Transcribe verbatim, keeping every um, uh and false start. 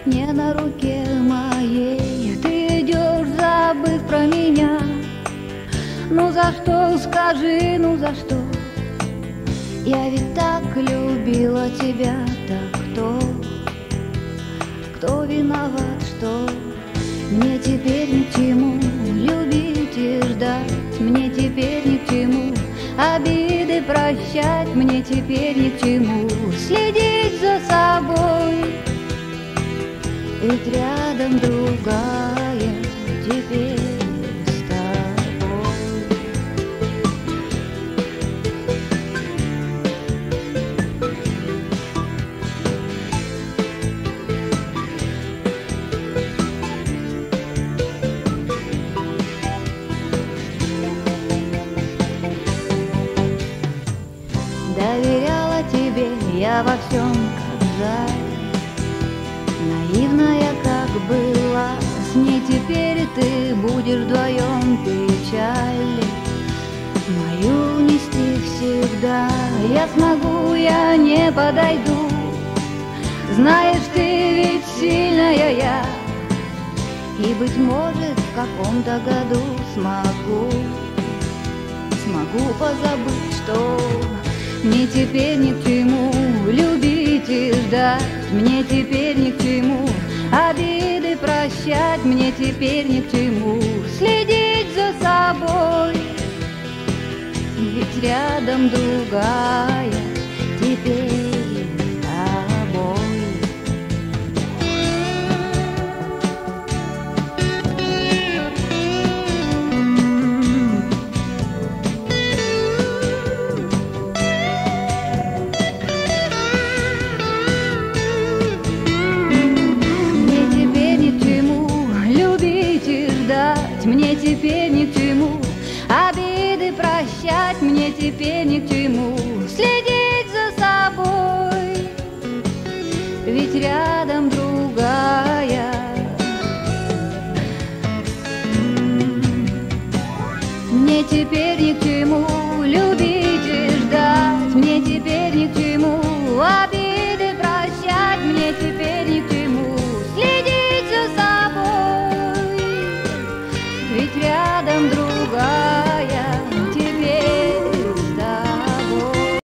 не на руке моей. Ты идешь, забыв про меня. Ну за что, скажи, ну за что? Я ведь так любила тебя. Так кто, кто виноват, что мне теперь ни к чему любить и ждать? Мне теперь ни к чему обиды прощать, мне теперь ни к чему следить за собой. Ведь рядом другая теперь с тобой. Доверяла тебе я во всем, как жаль. Наивная, как была, с ней теперь ты будешь вдвоем печаль мою нести всегда. Я смогу, я не подойду, знаешь, ты ведь сильная я. И, быть может, в каком-то году смогу, смогу позабыть, что мне теперь ни к чему любить и ждать. Мне теперь ни к чему обиды прощать. Мне теперь ни к чему следить за собой. Ведь рядом другая теперь с тобой. Мне теперь ни к чему обиды прощать. Мне теперь ни к чему следить за собой. Ведь рядом другая. Мне теперь ни к